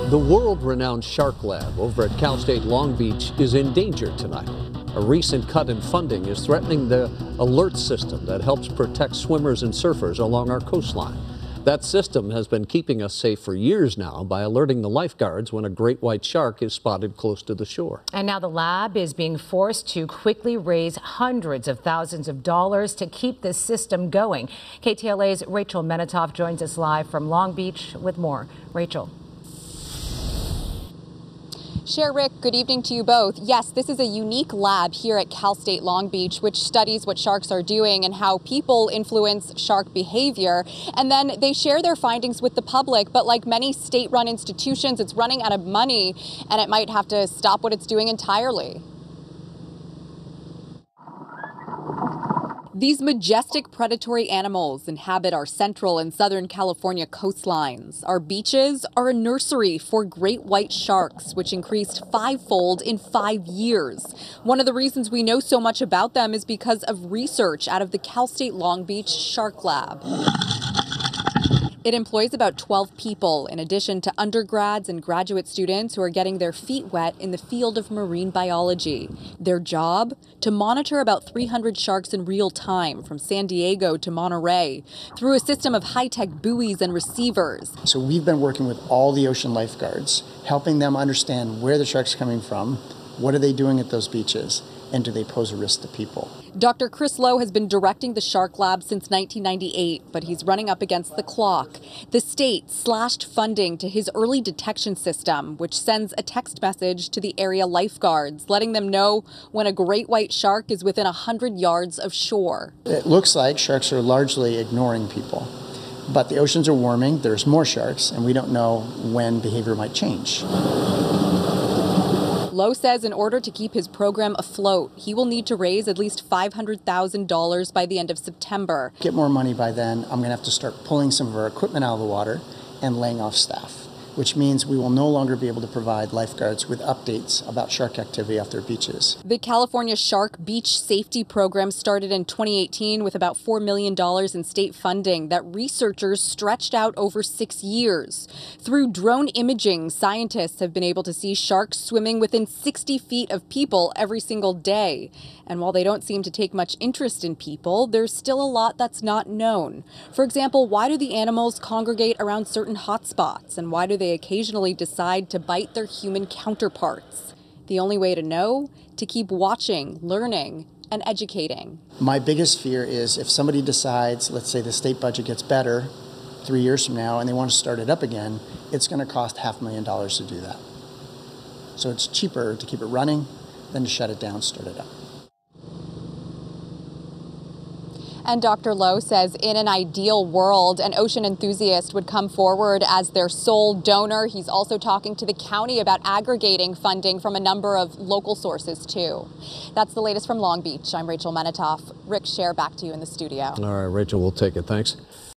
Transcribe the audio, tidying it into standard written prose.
The world-renowned Shark Lab over at Cal State Long Beach is in danger tonight. A recent cut in funding is threatening the alert system that helps protect swimmers and surfers along our coastline. That system has been keeping us safe for years now by alerting the lifeguards when a great white shark is spotted close to the shore. And now the lab is being forced to quickly raise hundreds of thousands of dollars to keep this system going. KTLA's Rachel Menitoff joins us live from Long Beach with more. Rachel. Cher, Rick, good evening to you both. Yes, this is a unique lab here at Cal State Long Beach, which studies what sharks are doing and how people influence shark behavior. And then they share their findings with the public. But like many state-run institutions, it's running out of money and it might have to stop what it's doing entirely. These majestic predatory animals inhabit our Central and Southern California coastlines. Our beaches are a nursery for great white sharks, which increased fivefold in 5 years. One of the reasons we know so much about them is because of research out of the Cal State Long Beach Shark Lab. It employs about 12 people, in addition to undergrads and graduate students who are getting their feet wet in the field of marine biology. Their job? To monitor about 300 sharks in real time, from San Diego to Monterey, through a system of high-tech buoys and receivers. So we've been working with all the ocean lifeguards, helping them understand where the sharks are coming from, what are they doing at those beaches, and do they pose a risk to people. Dr. Lowe has been directing the Shark Lab since 1998, but he's running up against the clock. The state slashed funding to his early detection system, which sends a text message to the area lifeguards, letting them know when a great white shark is within 100 yards of shore. It looks like sharks are largely ignoring people, but the oceans are warming, there's more sharks, and we don't know when behavior might change. Lowe says in order to keep his program afloat, he will need to raise at least $500,000 by the end of September. Get more money by then, I'm going to have to start pulling some of our equipment out of the water and laying off staff, which means we will no longer be able to provide lifeguards with updates about shark activity off their beaches. The California Shark Beach Safety Program started in 2018 with about $4 million in state funding that researchers stretched out over 6 years. Through drone imaging, scientists have been able to see sharks swimming within 60 feet of people every single day. And while they don't seem to take much interest in people, there's still a lot that's not known. For example, why do the animals congregate around certain hotspots, and why do they occasionally decide to bite their human counterparts? The only way to know? To keep watching, learning, and educating. My biggest fear is if somebody decides, let's say the state budget gets better 3 years from now and they want to start it up again, it's going to cost $500,000 to do that. So it's cheaper to keep it running than to shut it down, start it up. And Dr. Lowe says in an ideal world, an ocean enthusiast would come forward as their sole donor. He's also talking to the county about aggregating funding from a number of local sources, too. That's the latest from Long Beach. I'm Rachel Menitoff. Rick, Cher, back to you in the studio. All right, Rachel, we'll take it. Thanks.